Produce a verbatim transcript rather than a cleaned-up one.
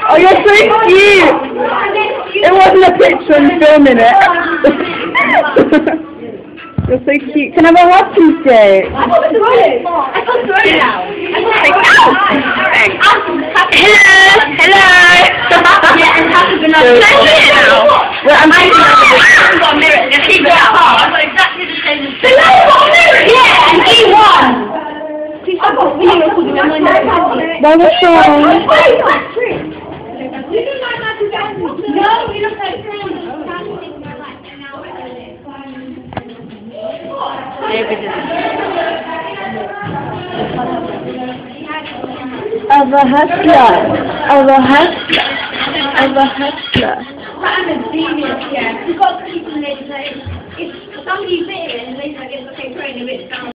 Oh, you're so cute! It wasn't a picture, I'm filming it. You're so cute. Can I have a hug, please, Jay? I can't throw it. I can't throw it now. Hello! Hello! Yeah, and have to be now. Well, I'm taking I over the haven't got a mirror. Just keep it out. I've got exactly the same as the yeah, and he won. I've got a video recording on my nose. That was fun. No, you don't like Of a hustler. Of a hustler. Of a hustler. I'm a genius, yeah. You've got to keep in there. If somebody bit it and they say, okay, throwing a bit down.